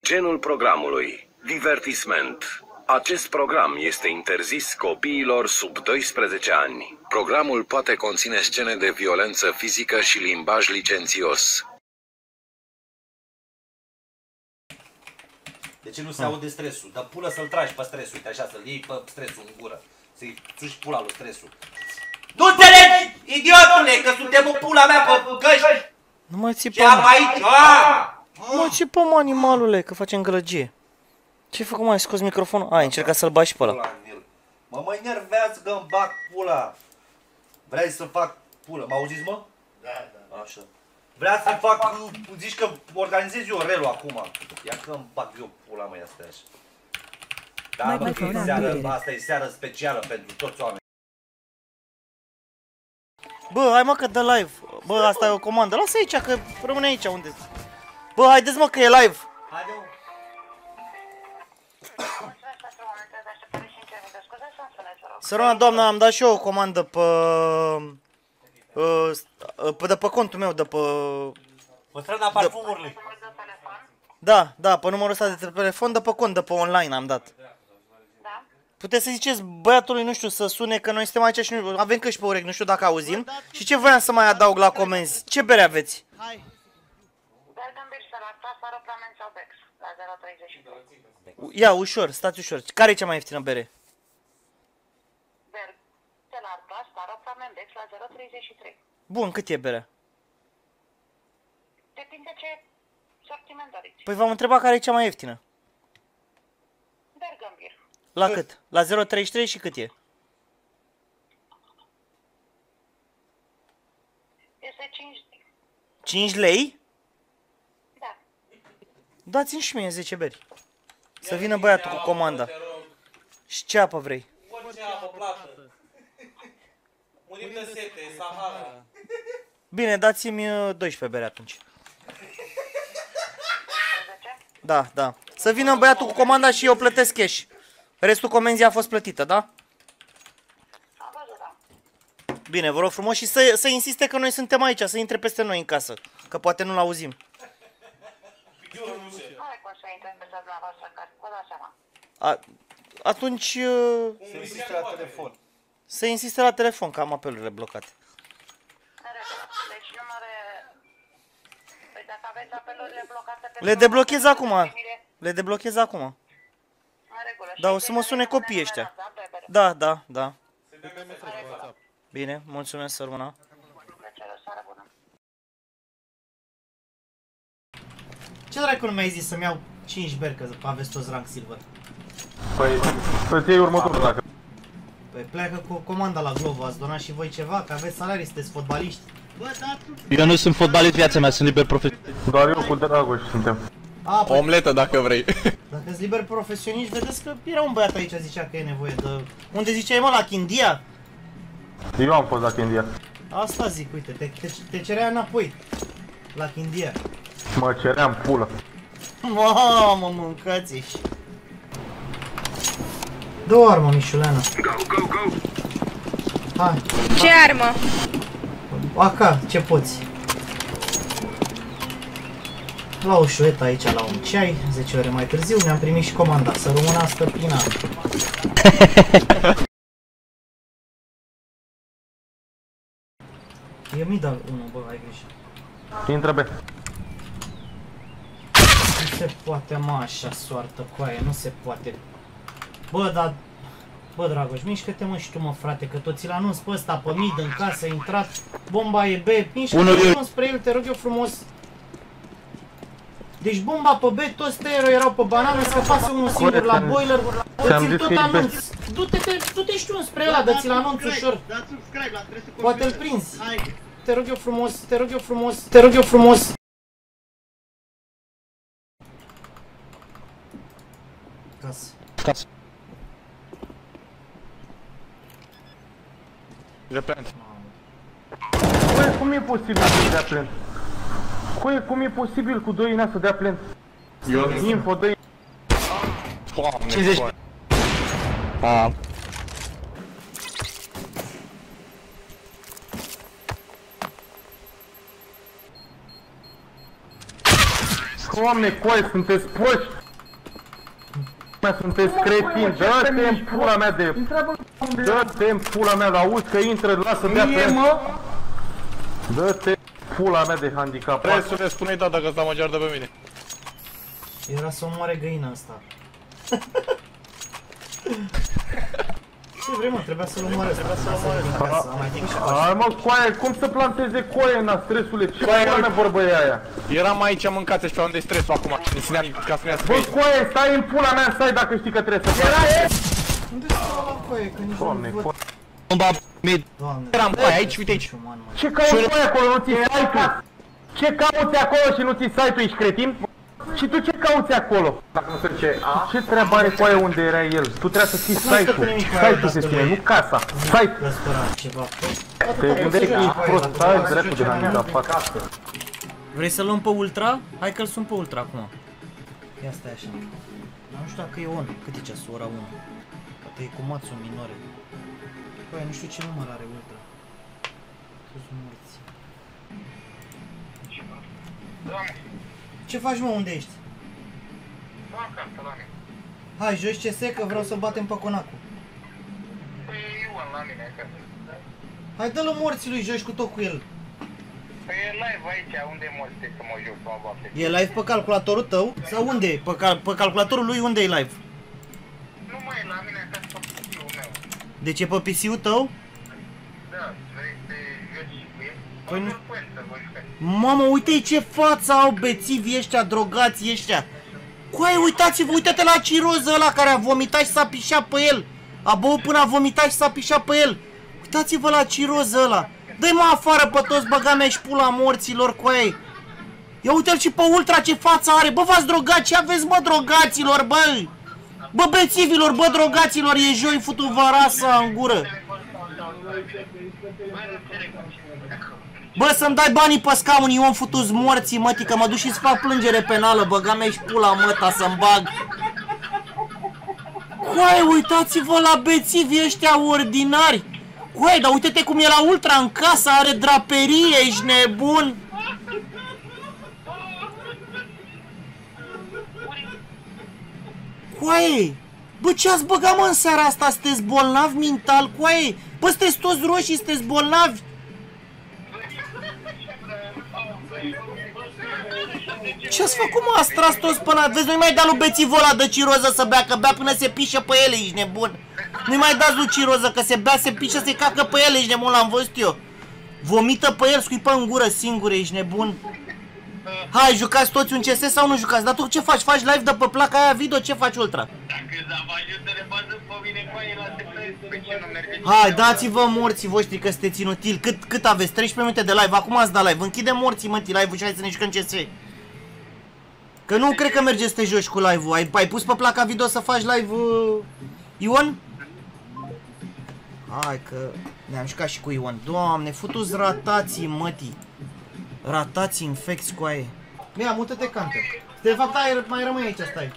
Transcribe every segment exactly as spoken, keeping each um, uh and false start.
Genul programului. Divertisment. Acest program este interzis copiilor sub doisprezece ani. Programul poate conține scene de violență fizică și limbaj licențios. De ce nu se aude stresul? Dar pulă să-l tragi pe stresul, uite așa, să-l iei pe stresul în gură. Să-i suși pula lui stresul. Nu înțelegi, idiotule, că suntem în pula mea pe găști! Nu mai țipa, Ce am aici? Nu mai țipa, mă, animalule, că facem gălăgie. Ce-ai făcut, mai scos microfonul? A, ai încercat să-l bagi și pe ăla. Mă, mă enervează că îmi bag pula. Vrei să fac pulă, mă auziți, mă? Da, da. Așa. Vrea să fac, zici că organizez eu relul acum. Ia că îmi bag eu pula, mă, ia stai așa. Da, bă, că e seară, asta e seară specială pentru toți oamenii. Bă, hai mă că dă live. Bă, asta e o comandă. Lasă aici, că rămâne aici, unde? Bă, haideți mă că e live. Haide, mă. Săruna doamna, am dat și eu o comandă pe... Pe de pe contul meu, de pe... Pe strada parfumurilor. Da, da, pe numărul ăsta de telefon, de pe cont, de pe online am dat. Da. Puteți să ziceți băiatului, nu știu, să sune că noi suntem aici și nu, avem căști pe urechi, nu știu dacă auzim. Și ce voiam să mai adaug la comenzi? Ce bere aveți? Bergambir, Salata, Saroplamen sau Bex, la zero treizeci și doi. Ia, ușor, stați ușor. Care e cea mai ieftină bere? Berg, Salata, Saroplamen, Bex, la zero treizeci și trei. Bun, cât e berea? Depinde ce sortiment doriți. Păi v-am întrebat care e cea mai ieftină. Bergambir. La cât? La zero treizeci și trei și cât e? Este cinci lei. cinci lei? Da. Dați-mi și mie zece beri. Să vină băiatul cu comanda. Și ce apă vrei? Orice apă plată. Murim de sete, Sahara. Bine, dați-mi doisprezece beri atunci. Da, da. Să vină băiatul cu comanda și eu plătesc cash. Restul comenzii a fost plătită, da? Am văzut, da. Bine, vă rog frumos și să, să insiste că noi suntem aici, să intre peste noi în casă. Că poate nu-l auzim. Hai cum să intrăm pe dumneavoastră în casă, vă dați seama. A, atunci... Să insiste la telefon. Să insiste la telefon, că am apelurile blocate. În regulă. Deci numere... Păi dacă aveți apelurile blocate pe... Le deblochez acum. Le deblochez acum. În regulă. Da, o să mă sune copiii ăștia. Da, da, da. Bine, mulțumesc, sărmâna. Ce dracu nu mi-ai zis să-mi iau cinci beri, că aveți toți rank silver? Păi, să-ți iei următorul dacă... Păi pleacă cu comanda la Glovo, ați donat și voi ceva, că aveți salarii, sunteți fotbaliști. Eu nu sunt fotbalist, viața mea, sunt liber profesionist. Doar eu cu Dragoș suntem. A, păi, Omletă dacă vrei. dacă sunt liber profesioniști, vedeți că era un băiat aici, zicea că e nevoie de... Unde ziceai, mă, la Chindia? Eu am fost la Chindia. Asta zic, uite, te, te, te cerea înapoi. La Chindia. Mă ceream pulă. Mamă, mâncați-și. Dă o armă, Mișuleana. Go, go, go! Hai. Ce armă? Aca, ce poți? La o șuetă aici, la un ceai, zece ore mai târziu, ne-am primit și comanda. Să rămânească Pina. E middle unu, bă, ai grijă. Intră be. Nu se poate, mă, așa soartă cu aia, nu se poate. Bă, dar... Bă, Dragoș, mișcă-te, mă, și tu, mă, frate, că toți l anunț pe ăsta, pe mid, în casă, intrat, bomba e B, mișcă-te spre el, te rog eu frumos. Deci bomba pe B, toți tăieră erau pe banană, să facă unul singur la boiler, ți-l tot anunț. Du-te, du-te și tu înspre ăla, dă-ți-l anunț ușor. Poate-l prinzi. Te rog eu frumos, te rog eu frumos, te rog eu frumos. Casă. Casă. Repent. Băi, cum e posibil să dea plant? Băi, cum e posibil cu doi inea să dea plant? Info, dă cincizeci. A. Doamne, coaie, sunteți proști! Sunteți cretini, dă-te în pula mea de... Dă-te în pula mea, auzi că intră, lasă dea pe... Dă-te pula mea de handicapat. Presule, spune-i da dacă ăsta mă geardă pe mine. Era să omoare găina asta. Ce vrei, mă? Trebuia să-l omoare, trebuia să-l omoare din casă. Am mai timp și așa. Hai mă, coaie, cum să planteze coaie, na, stresule? Ce pula mea vorbă e aia? Eram aici, mâncați și pe unde-i stresul acum. Ca să ne ia Bă, coaie, stai în pula mea, stai dacă știi că trebuie să faci. Unde stau la coaie, că nici nu văd. Bomba mid. Doamne. Eram coaie, aici, uite aici. Ce cauți coaie acolo, nu ții site-ul? Ce cauți acolo și nu ții site-ul, ești cretin? Și tu ce cauți acolo? Dacă nu știu ce, ce treabă are coaie unde era el? Tu trebuie să ții site-ul. Site-ul se spune, nu casa. Site. Te gândeai că ești prost, stai dreptul de handicapat. Vrei să luăm pe ultra? Hai că-l sun pe ultra acum. Ia stai așa. Nu știu dacă e on. Cât e ceasul? Ora unu. Poate e cu mațul minore. Păi, nu știu ce număr are ultra. Toți morți. Ce faci, mă? Unde ești? Hai, joci C S că vreau să batem pe conacul. Păi e Ion la mine acasă. Hai, dă-l morții lui, joci cu tot cu el. Păi e live aici, unde e morți să mă joc, să mă bate. E live pe calculatorul tău? Sau unde e? Pe, cal pe calculatorul lui unde e live? Nu mai e la mine acasă pe P C-ul meu. Deci e pe P C-ul tău? Da, vrei să joci cu el? Păi nu... nu. Mamă, uite ce față au bețivi ăștia, drogații ăștia. Coaie, uitați-vă, uite-te la ciroză ăla care a vomitat și s-a pișat pe el. A băut până a vomitat și s-a pișat pe el. Uitați-vă la ciroză ăla. Dă-i mă afară pe toți, băga mea și pula morților, coaie. Ia uite-l și pe ultra ce față are. Bă, v-ați drogat? Ce aveți, mă, drogaților, bă? Bă, bețivilor, bă, drogaților, e joi, futu-vă rasa în gură. Bă, să-mi dai banii pe scaun, eu am futu-ți morții, mătii, că mă duc și-ți fac plângere penală, băga mea și pula măta să-mi bag. Coaie, uitați-vă la bețivii ăștia ordinari. Coaie, dar uite-te cum e la ultra în casă, are draperie, ești nebun. Coaie, bă, ce-ați băgat, mă, în seara asta? Sunteți bolnavi mental, coaie? Bă, sunteți toți roșii, sunteți bolnavi. Ce-ați făcut, mă? Ați tras toți până... Vezi, nu-i mai da lui bețivul ăla de ciroză să bea, că bea până se pișă pe ele, ești nebun. Nu-i mai dați lui ciroză, că se bea, se pișă, se cacă pe ele, ești nebun, l-am văzut eu. Vomită pe el, scuipă în gură singură, ești nebun. Hai, jucați toți un C S sau nu jucați? Dar tu ce faci? Faci live de pe placa aia video? Ce faci, ultra? Dacă vă ajută, le bază pe mine cu aia la secret, pe ce nu merge. Hai, dați-vă morții voștri că sunteți inutili. Cât, cât aveți? treisprezece minute de live. Acum ați dat live. Închide morții, mătii, live-ul și hai să ne jucăm C S. Că nu cred că merge să te joci cu live-ul. Ai, ai pus pe placa video să faci live, uh, Ion? Hai că ne-am jucat și cu Ion. Doamne, futu-ți ratații, mătii. Ratații infecți cu aia. Ia, mută-te, cantă. De fapt, ai, mai rămâi aici, stai.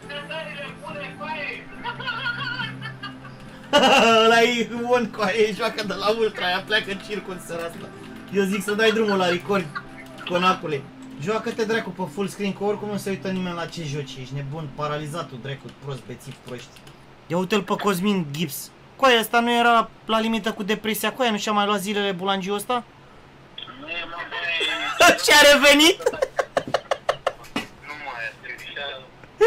Ăla-i Ion cu aia, joacă de la ultra, aia pleacă în circul în seara asta. Eu zic să dai drumul la record, conacule. Joacă-te, dracu, pe full screen, că oricum nu se uită nimeni la ce joci. Ești nebun, paralizatul, dracu, prost, bețiv, proști. Ia uite-l pe Cosmin Gibbs. Coaie, ăsta nu era la limită cu depresia, coaie, nu și-a mai luat zilele bulangiul ăsta? Și-a revenit? Nu mai este.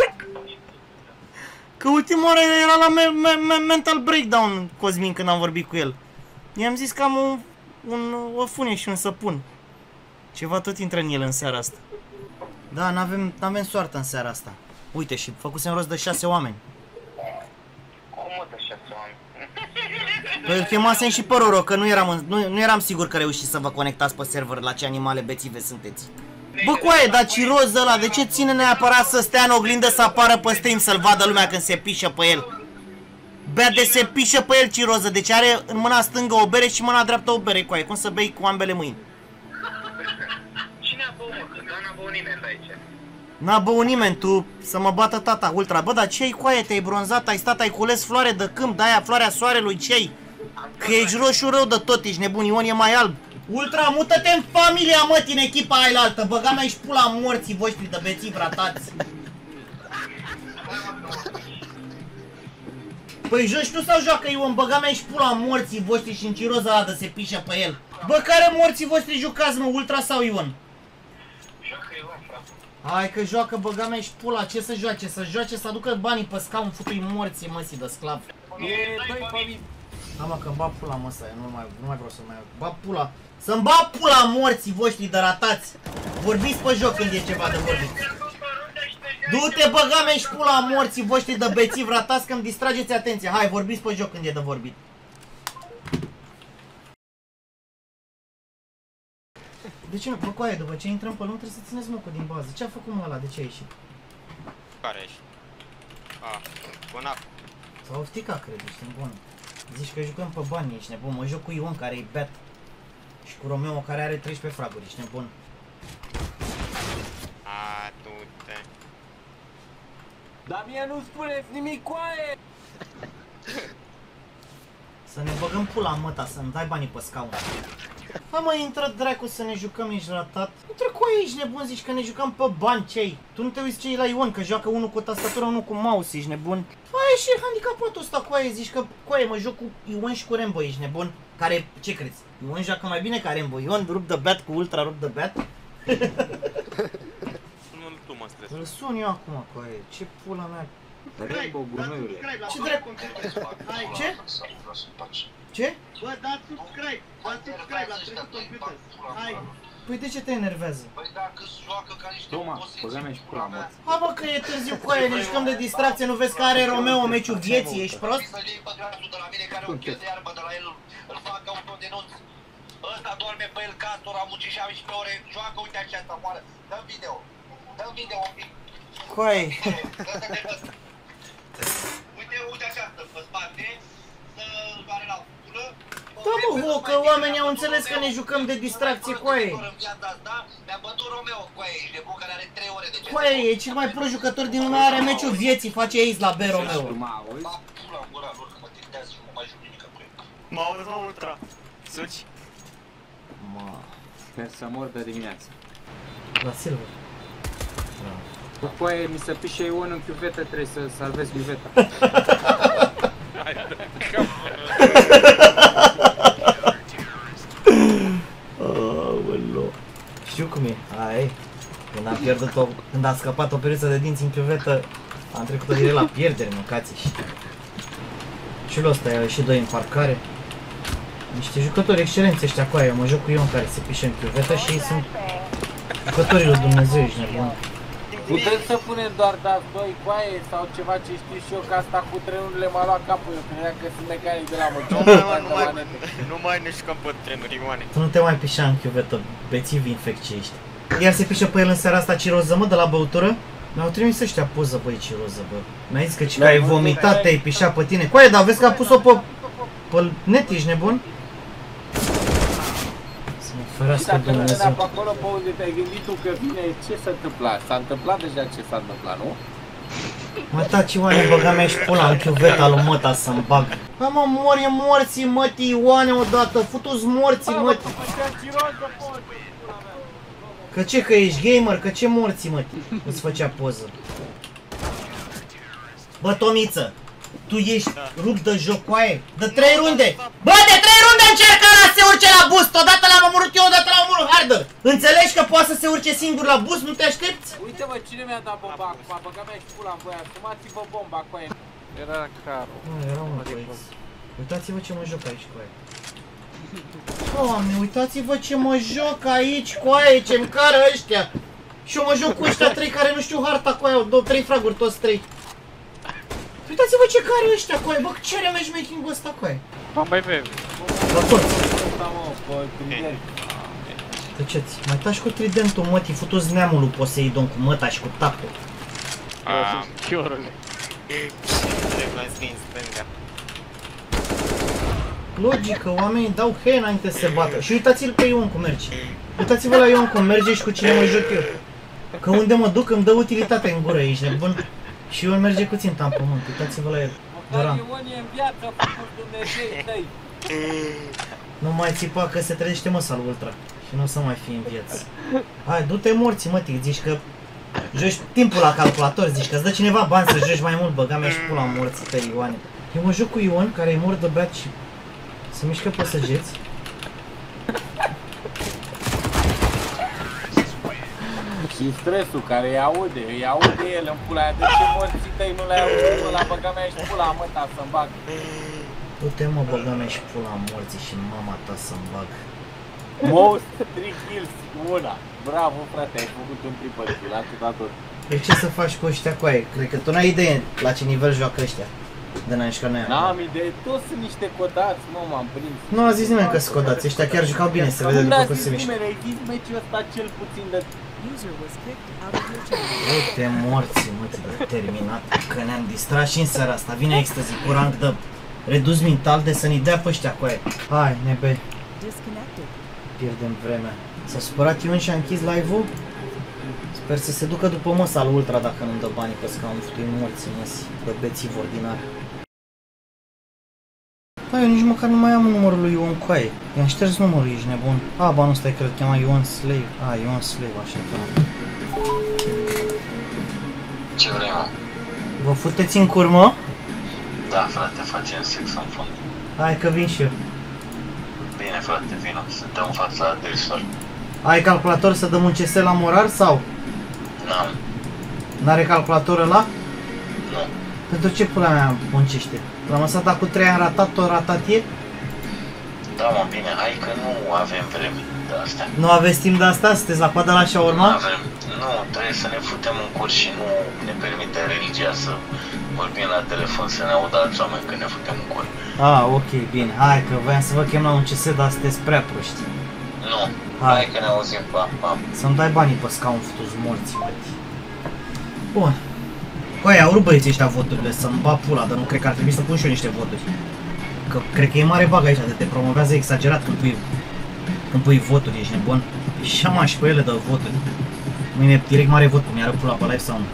Că ultima oară era la me me me mental breakdown, Cosmin, când am vorbit cu el. I-am zis că am un, un, o fune și un săpun. Ceva tot intră în el în seara asta. Da, n-avem n-avem soartă în seara asta. Uite, și făcusem rost de șase oameni. Cum mă de șase oameni? Păi îl chemasem și pe Roro, că nu eram, nu, nu eram sigur că reușiți să vă conectați pe server la ce animale bețive sunteți. Bă, coaie, dar ciroză ăla, de ce ține neapărat să stea în oglindă să apară pe stream să-l vadă lumea când se pișă pe el? Bea de se pișă pe el ciroză, deci are în mâna stângă o bere și în mâna dreaptă o bere, coaie. Cum să bei cu ambele mâini? Cine a băut, mă? Că n-a băut nimeni de aici. N-a băut nimeni, tu, să mă bată tata, ultra. Bă, dar ce-ai, coaie, te-ai bronzat, ai stat, ai cules floare de câmp, de-aia floarea soarelui, ce-ai? Că ești roșu rău de tot, ești nebun, Ion e mai alb. Ultra, mută-te în familia, mă, în echipa aia altă. Băga mea și pula morții voștri de bețivi ratați. Păi joci tu sau joacă Ion? Băga mea și pula morții voștri și în ciroza ăla de se pișă pe el. Bă, care morții voștri jucați, mă, Ultra sau Ion? Joacă Ion, frate. Hai că joacă, băga mea și pula, ce să joace? Să joace, să aducă banii pe scaun, futui morții, măsii de sclav. E doi pe mii. Da, mă, că-mi bag pula, mă, ăsta, nu mai, nu mai vreau să mai... Bag pula. Să-mi bag pula morții voștri de ratați. Vorbiți pe joc când e ceva de vorbit. Du-te, băga mea și pula morții voștri de bețivi ratați, că-mi distrageți atenția. Hai, vorbiți pe joc când e de vorbit. De ce nu? Bă, coaie, după ce intrăm pe lume trebuie să țineți mocul din bază. Ce a făcut, mă, ăla? De ce a ieșit? Care a ieșit? A, Bonac. S-a ofticat, cred, ești bun. Zici că jucăm pe bani, ești nebun. Mă joc cu Ion, care e bet. Și cu Romeo, care are treisprezece fraguri, ești nebun. A, du-te. Dar mie nu spuneți nimic, coaie! Să ne băgăm pula în măta, să-mi dai banii pe scaun. Hai mă, intră dracu să ne jucăm, ești ratat. Intră cu aia, ești nebun, zici că ne jucăm pe bani, ce-i? Tu nu te uiți ce-i la Ion, că joacă unul cu tastatură, unul cu mouse, ești nebun. Aia și handicapatul ăsta cu aia, zici că cu aia mă joc cu Ion și cu Rambo, ești nebun. Care, ce crezi? Ion joacă mai bine ca Rambo. Ion rup de bat cu Ultra rup de bat. Nu tu mă stresezi. Îl sun eu acum cu aia, ce pula mea. Rambo, gunoiule. Ce dracu? Ce? Ce? Bă, dați subscribe, dați subscribe la trecut computer. Hai. Păi de ce te enervează? Păi dacă joacă ca niște Toma, băga mea și pula mea. Ha bă că e târziu cu aia, ne jucăm de distracție, nu vezi că are Romeo meciul vieții, ești prost? Să-l iei pe grasul de la mine care o chestie iarbă de la el, îl fac autodenunț. Ăsta doarme pe el castor, a muncit șaptesprezece ore, joacă, uite aceasta, moară. Dă-mi video, dă-mi video un pic. Coai. Uite, uite aceasta, pe spate, să-l are la pulă. Da mă, ho, că oamenii au înțeles că ne jucăm de distracție cu aia. Mi-a bătut Romeo cu aia, ești nebun, care are trei ore de ce. Cu aia e cel mai prost jucător din lume, are meciul vieții, face ace la B Romeo. Ba, pula în gura lor, că mă tindează și nu mai joc nimic cu el. Mă auzi, mă, Ultra. Suci? Mă, sper să mor de dimineață. La Silver. Cu coaie mi se pișe Ion în chiuvetă, trebuie să salvez chiuveta. Aoleu. Știu cum e. Ai. Când am pierdut o, când a scăpat o peruță de dinți în chiuvetă, am trecut-o direct la pierdere, mâncați și. Și lui ăsta e și doi în parcare. Niște jucători excelenți ăștia cu aia. Eu mă joc cu Ion care se pișe în chiuvetă și ei sunt jucătorii lui Dumnezeu, ești nebun. Putem să punem doar dați doi coaie sau ceva ce știu și eu, că asta cu trenurile m-a luat capul. Eu credeam că sunt mecanic de la Măciun. Nu mai ne jucăm pe trenuri, Ioane. Tu nu te mai pișa în chiuvetă, bețivi infect ce ești. Iar se pișă pe el în seara asta ciroză, mă, de la băutură? Mi-au trimis ăștia poză, băi, ciroză, bă. Mi-ai zis că, că ai vomitat, te-ai pișat pe tine. Coaie, dar vezi că a pus-o pe, pe net, ești nebun? Să mă ferească Dumnezeu. Și dacă nu pe acolo, pe unde te-ai gândit tu că vine, ce s-a întâmplat? S-a întâmplat deja ce s-a întâmplat, nu? Mă, taci, Ioane, băga mea și pula în chiuveta lui măta să-mi bag. Bă, mă, mor, e morții, mătii, Ioane, odată, futu-ți morții, mătii. Că ce, că ești gamer, că ce morții, mătii? Îți făcea poză. Bă, Tomiță, tu ești rupt de joc cu aia? De trei runde! Bă, de trei runde încercă ăla să se urce la boost! Odată l-am omorât eu, odată l-am omorât Harder! Înțelegi că poate să se urce singur la boost? Nu te aștepți? Uite mă, cine mi-a dat bomba acum? Băga mea și pula în voia, sumați-vă bomba cu aia. Era caro. Nu, era un băieț. Uitați-vă ce mă joc aici cu aia. Doamne, uitați-vă ce mă joc aici cu aia, ce-mi cară ăștia! Și eu mă joc cu ăștia trei care nu știu harta cu aia, două, trei fraguri, toți trei. Uitați-vă ce care ăștia cu aia, bă, ce are matchmaking-ul ăsta cu aia? Am mai pe... La toți. Tăceți, mai tași cu tridentul, mătii, futu-ți neamul lui Poseidon cu măta și cu tapul. Aaa, chiorule. Trebuie la scris stânga. Logică, oamenii dau hei înainte să se bată. Și uitați-l pe Ion cum merge. Uitați-vă la Ion cum merge și cu cine mă joc eu. Că unde mă duc îmi dă utilitate în gură, ești nebun. Și Ion merge cu ținta în pământ, uitați-vă la el. Măcar Ion e în viață, făcut Dumnezeu tăi. Nu mai țipa că se trezește măsa lui Ultra și nu o să mai fie în viață. Hai, du-te morții, mă, tic, zici că joci timpul la calculator, zici că îți dă cineva bani să joci mai mult, băga mea și pula morții pe Ioane. Eu mă joc cu Ion, care e mor de beat și se mișcă pe săgeți. Și stresul care îi aude, îi aude el în pula aia, de ce morții tăi nu le-ai auzit, mă, la băga mea și pula mă ta să-mi bag. Du-te mă, băga mea și pula morții și mama ta să-mi bag. Most trei kills cu una. Bravo frate, ai făcut un triple kill, atâta tot. De ce să faci cu ăștia cu aia? Cred că tu n-ai idee la ce nivel joacă ăștia. De n-ai jucat noi. N-am idee, toți sunt niște codați, mă, m-am prins. Nu a zis nimeni că sunt codați, ăștia chiar jucau bine, se vede după cum se mișcă. Nu a zis nimeni, ai zis meciul ăsta cel puțin de... Uite morții, mă, de terminat, că ne-am distrat și în seara asta. Vine Ecstasy cu rank de redus mental de să ne dea pe ăștia cu aia. Hai, nebe. Pierdem vremea. S-a supărat Ion și a închis live-ul? Sper să se ducă după măsa al Ultra dacă nu-mi dă banii pe scaun, știi morții măsii, băbețiv ordinar. Da, eu nici măcar nu mai am numărul lui Ion cu aia. I-am șters numărul, ești nebun. A, ba nu stai, cred că cheamă Ion Slave. A, Ion Slave, așa că... Ce vrei, mă? Vă futeți în curmă? Da, frate, facem sex în fund. Hai că vin și eu. Bine, frate, vină, suntem în fața adresor. Ai calculator să dăm un C S la morar sau? N-am. N-are calculator ăla? Nu. Pentru ce pula mea muncește? L-am lăsat acum trei ani ratat, tot ratat e? Da, mă, bine, hai că nu avem vreme de astea. Nu aveți timp de asta? Sunteți la coada la shawarma? Nu avem. Nu, trebuie să ne futem în curs și nu ne permite religia să vorbim la telefon, să ne audă alți oameni când ne futem în curs. Ah, ok, bine. Hai că voiam să vă chem la un C S, dar sunteți prea proști. Nu. Hai, hai că ne auzim, pa, pa. Să-mi dai banii pe scaun, futu-ți morții, măti. Bun. Băi, au rupt băieții ăștia voturile, să-mi bat pula, dar nu cred că ar trebui să pun și eu niște voturi. Că cred că e mare bag aici, de te promovează exagerat când pui, când pui voturi, ești nebun. Și am și pe ele de voturi. Mâine direct mare vot, cum i-ară pula pe live sau nu.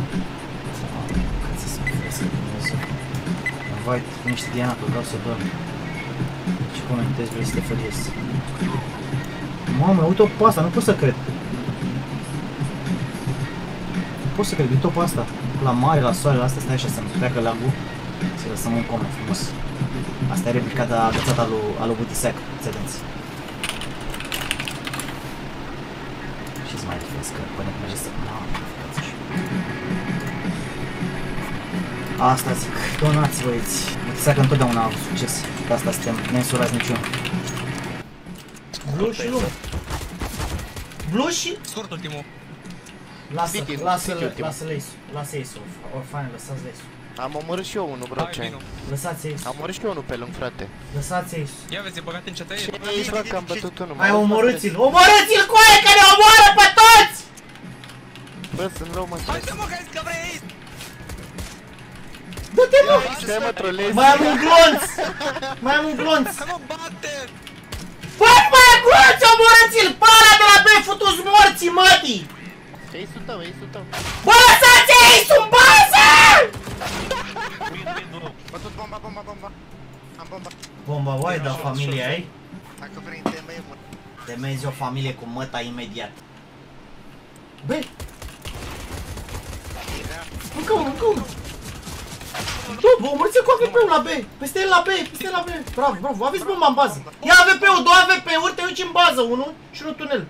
Vai, niște Diana, că vreau să dorm. Ce comentezi, vrei să te făriezi? Mamă, uite-o pe asta, nu pot să cred. Nu pot să cred, uite-o pe asta. La mare, la soare, la asta, stai așa să-mi treacă lag-ul. Să lăsăm un coment frumos. Asta e replica de agățata alu Butiseac, țedenți. Și-ți mai diferesc că până merge să... Asta zic, donați băieți. Butiseac întotdeauna a avut succes. De asta suntem mensurați niciunul. Blue și lume. Blue și... Scurt ultimul. Lasă, lasă-l, lasă-l Ace-ul, lasă Ace-ul, orfane, lăsați Ace-ul. Am omorât și eu unul, bro, ce ai? Lăsați Ace-ul. Am omorât și eu unul pe lângă, frate. Lăsați Ace-ul. Ia vezi, e băgat în cetăie. Ce ești, bă, că am bătut unul. Hai, omorâți-l, omorâți-l cu aia care omoară pe toți! Bă, sunt rău, mă, hai să mă crezi că vrei Ace! Du-te, mă! Ce mă trolezi? Mai am un glonț! Mai am un glonț! Mă bate! Bă, mai am glonț, omorâți-l! Para de la B, futu-ți morții, mătii! Ace-ul tău, Ace-ul tău. Bă, lăsați Ace-ul în bază! Bătut bomba, bomba, bomba. Am bomba. Bomba, uai, dar familie ai? Dacă vrei, temei, mă. Temezi o familie cu măta imediat. Bă! Încă unul, încă unul! Bă, bă, omorâți-l cu A V P-ul la B! Peste el la B, peste el la B! Bravo, bravo, aveți bomba în bază! Ia A V P-ul, două A V P-uri, te duci în bază, unul și unul tunel!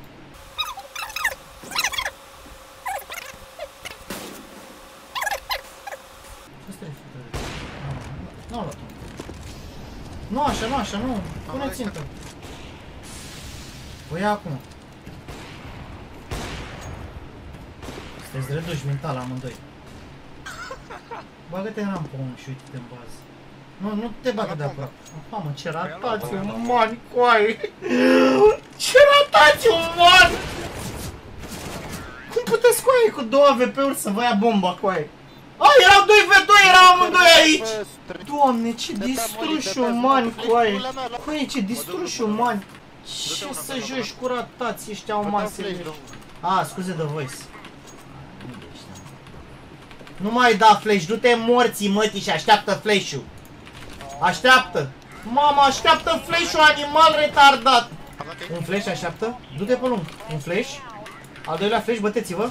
Nu am luat-o. Nu așa, nu așa, nu. Pune țintă. O ia acum. Sunteți reduși mental amândoi. Bagă-te în rampă unul și uite-te în bază. Nu, nu te bagă de aproape. Mamă, ce ratați umani, coaie! Ce ratați umani! Cum puteți, coaie, cu două A V P-uri să vă ia bomba, coaie? A, erau doi V doi, erau amândoi aici! Doamne, ce distruși umani, coaie! Coaie, ce distruși umani! Ce să joci cu ratați ăștia umani serioși? A, scuze de voice. Nu mai da flash, du-te morții, mătii, și așteaptă flash-ul! Așteaptă! Mama, așteaptă flash-ul, animal retardat! Un flash așteaptă? Du-te pe lung. Un flash. Al doilea flash, băteți-vă.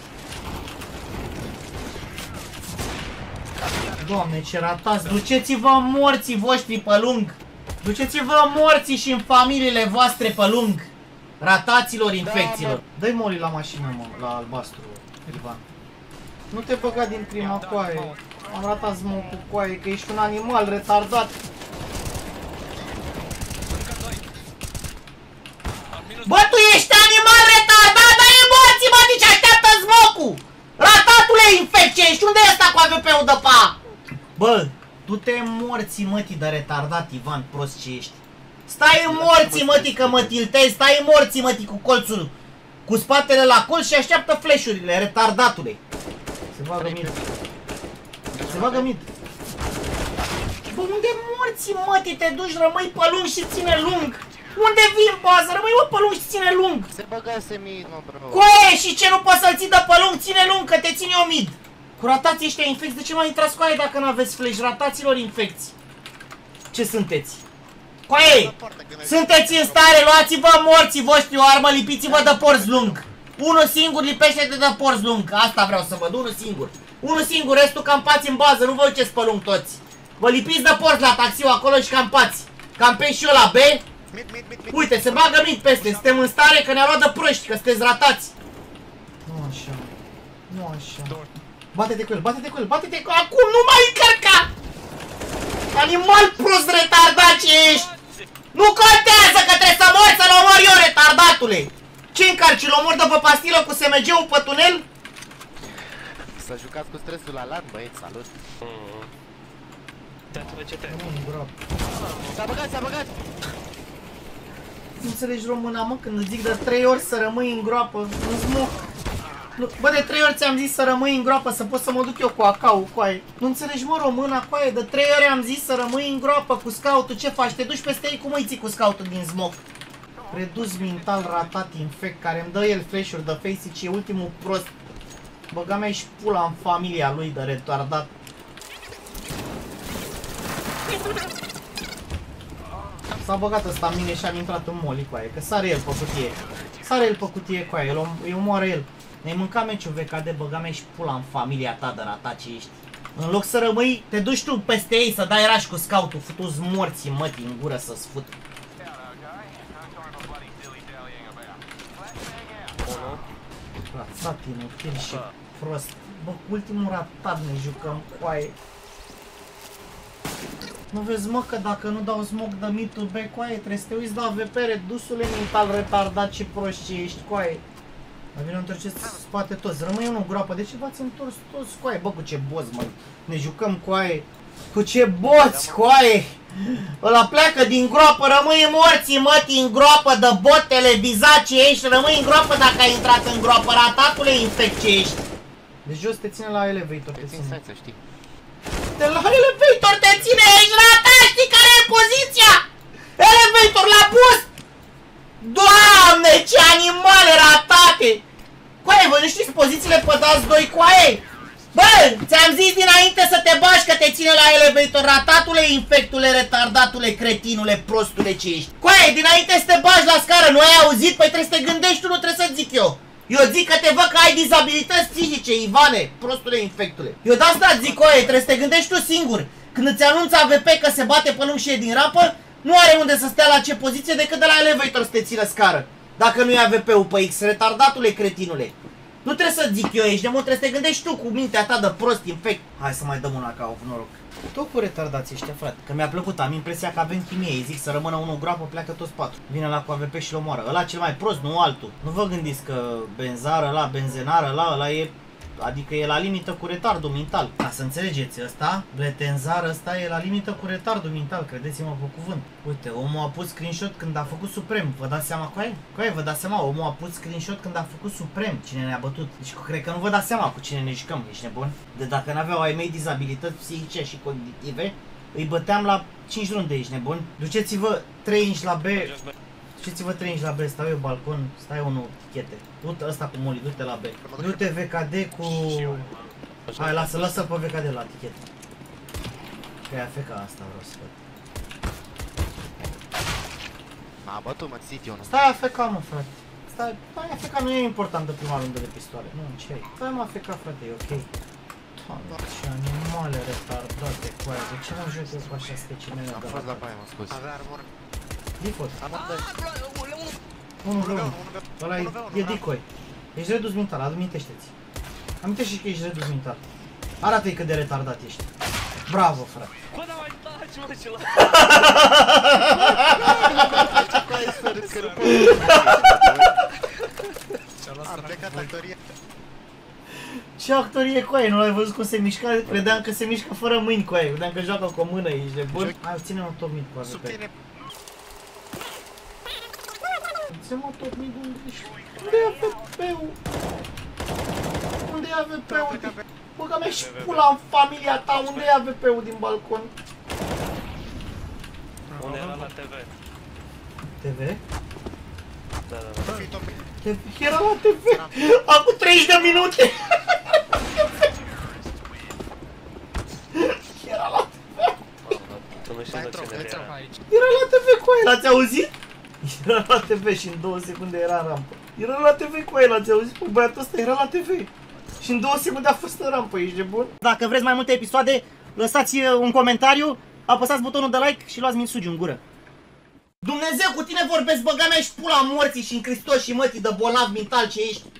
Doamne, ce ratați! Duceți-vă morții voștri pe lung! Duceți-vă morții și în familiile voastre pe lung! Rataților infecțiilor! Dă-i moli la mașină, mă, la albastru, Ivan. Nu te băga din prima coaie. Am ratat smoke cu coaie, că ești un animal retardat. Bă, tu ești animal retardat, dar emoții, mă, deci așteaptă smoke-ul! Ratatule infecție, ești unde e ăsta cu A V P-ul de pa? Bă, du-te morții, mătii, de retardat, Ivan, prost ce ești. Stai în morții, mătii, că mă tiltezi, stai în morții, mătii, cu colțul, cu spatele la colț și așteaptă flash-urile, retardatule. Se bagă mid. Se bagă mid. Bă, unde morții, mătii, te duci, rămâi pe lung și ține lung. Unde vin bază? Rămâi, mă, pe lung și ține lung. Se băgase mid, mă, bro. Coaie, și ce nu poți să-l ții de pe lung? Ține lung, că te țin eu mid. Cu ratații ăștia infecți, de ce mai intrați coaie dacă nu aveți flash? Rataților infecți. Ce sunteți? Coaie, sunteți în stare, luați-vă morții voștri o armă, lipiți-vă de porți lung. Unul singur lipește-te de porți lung. Asta vreau să văd, unul singur. Unul singur, restul campați în bază, nu vă duceți pe lung toți. Vă lipiți de porți la taxiu acolo și campați. Campezi și eu la B. Uite, se bagă mid peste, suntem în stare că ne-a luat de proști, că sunteți ratați. Nu așa, nu așa. Bate-te cu el, bate-te cu el, bate-te cu el, acum nu mai încărca! Animal prost retardat ce ești! Nu contează că trebuie să mori, să-l omor eu, retardatule! Ce încarci, îl omor de pe pastilă cu S M G-ul pe tunel? Să jucați cu stresul la LAN, băieți, salut! S-a băgat, s-a băgat! Nu înțelegi româna, mă, când îți zic de trei ori să rămâi în groapă, în smoke. Bă, de trei ori ți-am zis să rămâi în groapă, să pot să mă duc eu cu A K-ul, coaie. Nu înțelegi, mă, româna, coaie, de trei ori am zis să rămâi în groapă cu scout-ul, ce faci? Te duci peste ei, cum îi ții cu scout-ul din smoke? Redus mental ratat infect, care îmi dă el flash-uri de face și e ultimul prost. Băga mea și pula în familia lui de retardat. S-a băgat ăsta în mine și am intrat în moli, coaie, că sare el pe cutie. Sare el pe cutie, coaie, el îi omoară el. Ne-ai mâncat meciul V K D, băga mea și pula în familia ta de ratat ce ești. În loc să rămâi, te duci tu peste ei să dai raș cu scout-ul, futu-ți morții, mătii, în gură să-ți fut. Ratat, inutil și prost. Bă, cu ultimul ratat ne jucăm, coaie. Nu vezi, mă, că dacă nu dau smoke de mid to B, coaie, trebuie să te uiți la A V P, redusule mental retardat și prost ce ești, coaie. Dar vine întorceți spate toți, rămâi unul groapă, de ce v-ați întors toți, coaie? Bă, cu ce boți, mă, ne jucăm, coaie. Cu ce boți, coaie. Ăla pleacă din groapă, rămâi morții, mătii, în groapă de botele, bizat ce ești, rămâi în groapă dacă ai intrat în groapă, ratatule infect ce ești. De jos te ține la elevator, te ține. Să știi. De la elevator te ține, ești ratat, știi care e poziția? Elevator la boost! Doamne, ce animale ratate! Coaie, voi nu știți pozițiile pe dați doi, coaie? Bă, ți-am zis dinainte să te bași că te ține la elevator, ratatule, infectule, retardatule, cretinule, prostule ce ești. Coaie, dinainte să te bași la scară, nu ai auzit? Păi trebuie să te gândești tu, nu trebuie să zic eu. Eu zic că te văd că ai dizabilități psihice, Ivane, prostule, infectule. Eu de asta zic, coaie, trebuie să te gândești tu singur. Când îți anunță A V P că se bate pe lung și e din rampă, nu are unde să stea la ce poziție decât de la elevator să te țină scară. Dacă nu e A V P-ul pe X, retardatule, cretinule. Nu trebuie să zic eu, ești de mult, trebuie să te gândești tu cu mintea ta de prost, infect. Hai să mai dăm una ca au avut noroc. Tot cu retardații ăștia, frate, că mi-a plăcut, am impresia că avem chimie, îi zic să rămână unul groapă, pleacă toți patru. Vine la cu A V P și-l omoară, ăla cel mai prost, nu altul. Nu vă gândiți că benzară ăla, benzenară ăla, ăla e... Adică e la limită cu retardul mental. Ca să înțelegeți, ăsta, bletenzar, ăsta e la limită cu retardul mental, credeți-mă pe cuvânt. Uite, omul a pus screenshot când a făcut Suprem, vă dați seama cu aia? Cu aia vă dați seama, omul a pus screenshot când a făcut Suprem, cine ne-a bătut. Deci cred că nu vă dați seama cu cine ne jucăm, ești nebun? De dacă n-aveau ai mei dizabilități psihice și cognitive, îi băteam la cinci runde, ești nebun? Duceți-vă trei inci la B. Duceți-vă trei inci la B, stau eu balcon, stai unul tichete. Du-te ăsta cu moli, du-te la B. Du-te V K D cu... Hai, lasă, lasă pe V K D la tichete. Că e A F K asta vreau să văd. M-a bătut, mă, țit eu, nu? Stai A F K, mă, frate. Stai, stai A F K nu e important de prima rundă de pistoale. Nu, ce ai? Stai mă A F K, frate, e ok. Doamne, ce animale retardate cu aia. De ce mă joc eu cu așa specimene? Am fost la baie, mă scuzi. Avea armor. Default. Armor doi. unu v unu. Ăla e decoy. Ești redus mental, amintește-ți. Amintește-și că ești redus mental. Arată-i cât de retardat ești. Bravo, frate. Am plecat actoria. Ce actorie cu aia? Nu l-ai văzut cum se mișca? Credeam că se mișcă fără mâini cu aia. Credeam că joacă cu o mână, ești de bun. Hai, ține-mă top mid cu A V P. Ține-mă top mid, unde ești? Unde e A V P-ul? Unde e A V P-ul? Băga mea și pula în familia ta, unde e A V P-ul din balcon? Unde era la T V? T V? Da, da, da. Era la T V! Acum treizeci de minute! Era la T V! Tu nu știi de cine era. Era la T V cu aia, l-ați auzit? Era la T V și în două secunde era în rampă. Era la T V cu aia, l-ați auzit? Cu băiatul ăsta era la T V. Și în două secunde a fost în rampă, ești de bun? Dacă vreți mai multe episoade, lăsați un comentariu, apăsați butonul de like și luați minsugiu în gură. Dumnezeu, cu tine vorbesc, băga mea și pula morții și în Hristos și mătii de bolnav mental ce ești.